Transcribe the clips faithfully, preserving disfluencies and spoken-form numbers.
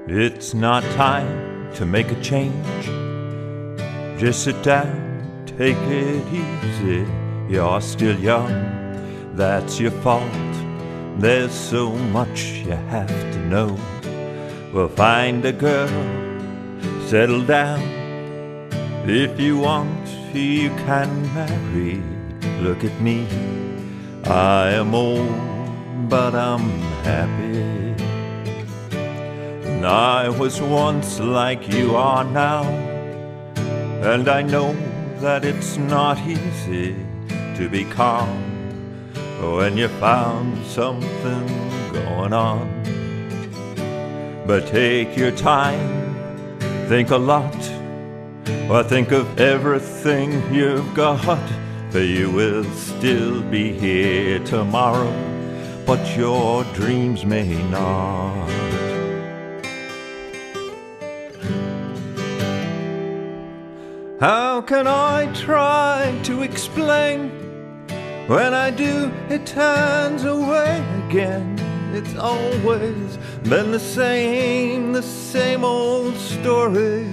It's not time to make a change. Just sit down, take it easy. You're still young, that's your fault. There's so much you have to know. Well, find a girl, settle down. If you want, you can marry. Look at me, I am old, but I'm happy. And I was once like you are now, and I know that it's not easy to be calm when you found something going on. But take your time, think a lot, or think of everything you've got. For you will still be here tomorrow, but your dreams may not. How can I try to explain? When I do, it turns away again. It's always been the same, the same old story.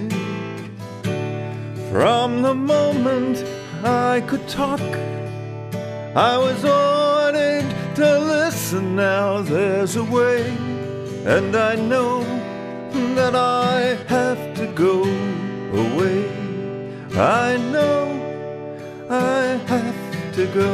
From the moment I could talk, I was ordered to listen. Now there's a way, and I know that I have to go away. I know I have to go.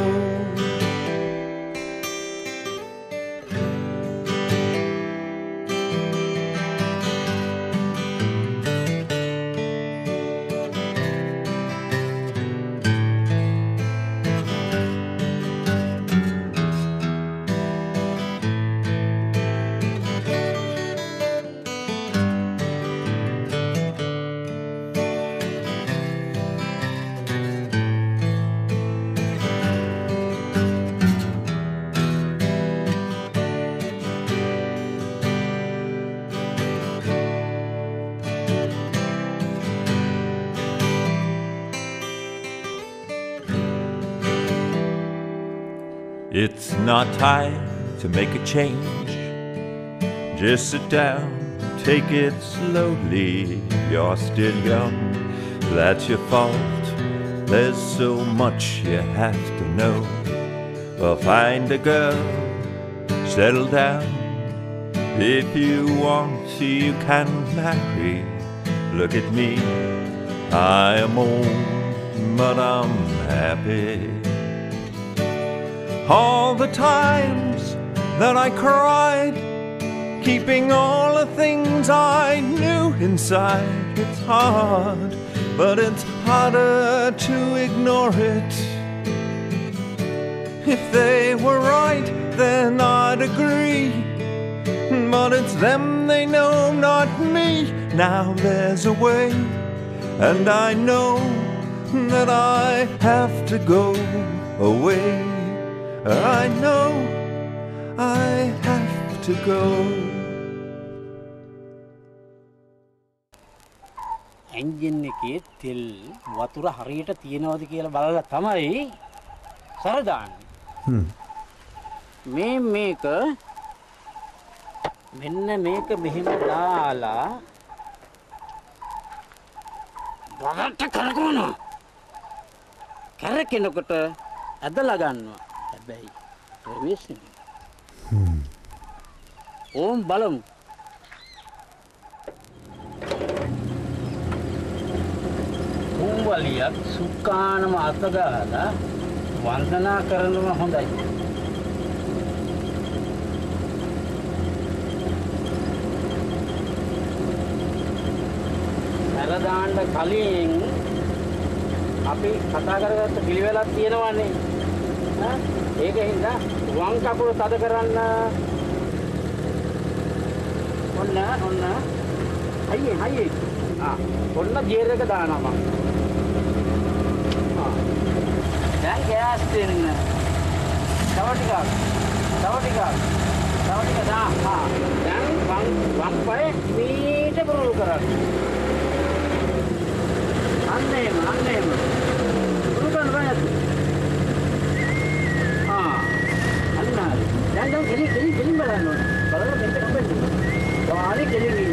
It's not time to make a change. Just sit down, take it slowly. You're still young, that's your fault. There's so much you have to know. Well, find a girl, settle down. If you want, you can marry. Look at me, I am old, but I'm happy. All the times that I cried, keeping all the things I knew inside. It's hard, but it's harder to ignore it. If they were right, then I'd agree. But it's them they know, not me. Now there's a way, and I know that I have to go away. I know I have to go. Engine එකේ තෙල් වතුර හරියට තියෙනවද කියලා බලලා තමයි සර දාන්නේ. හ්ම්. මේ මේක මෙන්න මේක මෙහෙම දාලා වරට කරකවනවා. කරකිනකොට ඇදලා ගන්නවා. හැබැයි ප්‍රවේශනේ. හ්ම්. ඕම් බලමු. කුඹලියක් සුකානම අත ගාලා වන්දනා කරනවා හොඳයි. සරදාන්න කලින් අපි කතා කරගත්ත පිළිවෙලක් තියෙනවානේ. ඈ ඒකින්ද වම් කකුල තද කරන්න. ඔන්න ඔන්න. අයියේ අයියේ. ආ ඔන්න ගියර් එක දානවා මම. ආ දැන් ගෑස් දෙන්න. තව ටිකක්. තව ටිකක්. තව ටිකක් දා. ආ දැන් වම් වම් පායේ මීට පුරුදු කරන්න. අන්නේම අන්නේම. පුරුදු කරන්න බෑ. ආ අන්න. දැන් දැන් කෙලි කෙලි කෙලි බලන්න ඕන. බලන්න මෙතන කොහෙද? වාලි කෙලි